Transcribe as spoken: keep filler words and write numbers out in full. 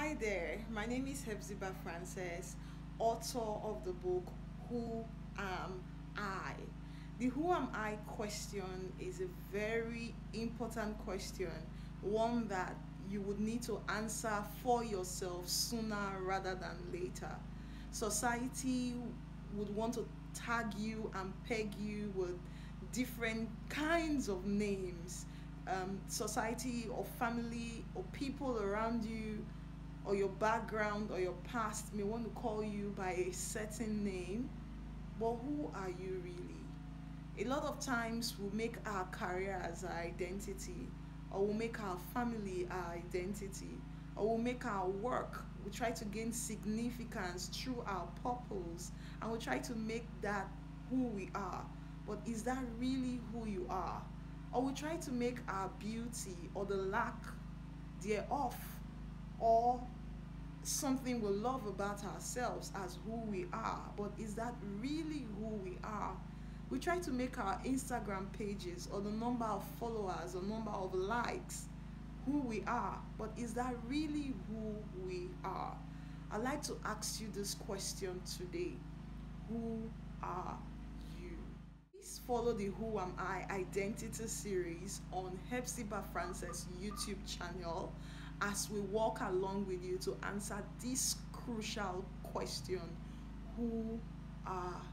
Hi there, my name is Hepzibah Frances, author of the book Who Am I? The Who Am I question is a very important question, one that you would need to answer for yourself sooner rather than later. Society would want to tag you and peg you with different kinds of names. Um, society or family or people around you or your background or your past may want to call you by a certain name, but who are you really? A lot of times we make our career as our identity, or we make our family our identity, or we make our work. We try to gain significance through our purpose, and we try to make that who we are. But is that really who you are? Or we try to make our beauty or the lack thereof, or something we love about ourselves as who we are, but is that really who we are? We try to make our Instagram pages or the number of followers or number of likes who we are, but is that really who we are? I'd like to ask you this question today. Who are you? Please follow the Who Am I Identity series on Hepzibah Frances YouTube channel as we walk along with you to answer this crucial question. Who are